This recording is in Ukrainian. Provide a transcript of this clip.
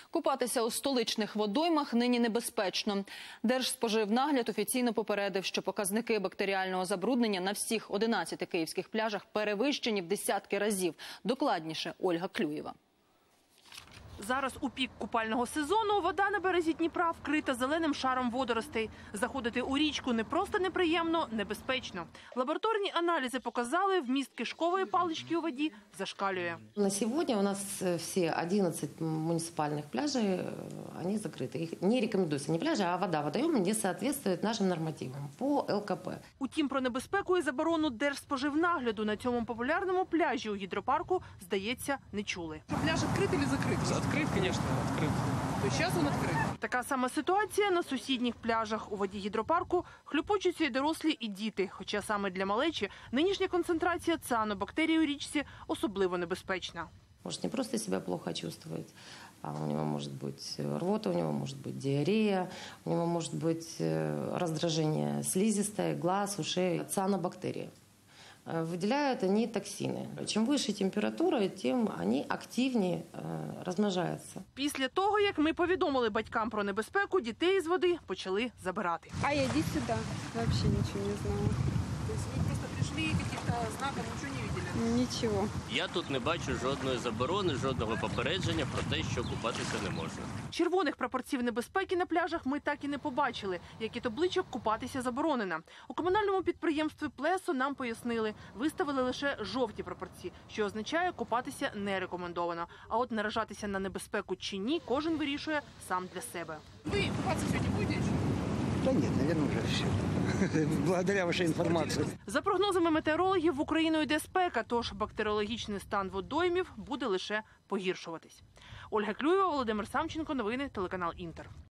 Купатися у столичних водоймах нині небезпечно. Держспоживнагляд офіційно попередив, що показники бактеріального забруднення на всіх 11 київських пляжах перевищені в десятки разів. Докладніше Ольга Клюєва. Зараз у пік купального сезону вода на березі Дніпра вкрита зеленим шаром водоростей. Заходити у річку не просто неприємно, небезпечно. Лабораторні аналізи показали, вміст кишкової палички у воді зашкалює. На сьогодні у нас всі 11 муніципальних пляжів, вони закриті. Їх не рекомендується, не пляжі, а вода. Водойми не відповідає нашим нормативам по ЛКП. Утім, про небезпеку і заборону Держспоживнагляду на цьому популярному пляжі у гідропарку, здається, не чули. Пляж открыт или закрыт? Открыт, конечно, открыт. То есть сейчас он открыт? Така сама ситуація на сусідніх пляжах. У воді гідропарку хлюпочуться і дорослі, і діти. Хоча саме для малечі нинішня концентрація цианобактерій у річці особливо небезпечна. Может не просто себя плохо чувствовать, а у него может быть рвота, у него может быть диарея, у него может быть раздражение слизистой, глаз, ушей, цианобактерии. Выделяют они токсины. Чем выше температура, тем они активнее размножаются. Після того, як ми повідомили батькам про небезпеку, дітей з води почали забирати. А я иди сюда. Вообще ничего не знала. То есть вы просто пришли, каких-то знаков ничего не видели? Ничего. Я тут не бачу жодної заборони, жодного попередження про те, що купатися не можна. Червоних прапорців небезпеки на пляжах ми так і не побачили, як і табличок «Купатися заборонено». У комунальному підприємстві «Плесо» нам пояснили, виставили лише жовті прапорці, що означає «купатися не рекомендовано». А от наражатися на небезпеку чи ні, кожен вирішує сам для себе. Вы купаться сегодня будете? Да нет, наверное, уже все. Благодаря вашей информации. За прогнозами метеорологів, в Україну йде спека, тож бактеріологічний стан водоймів буде лише погіршуватись. Ольга Клюєва, Володимир Самченко, новини, телеканал «Інтер».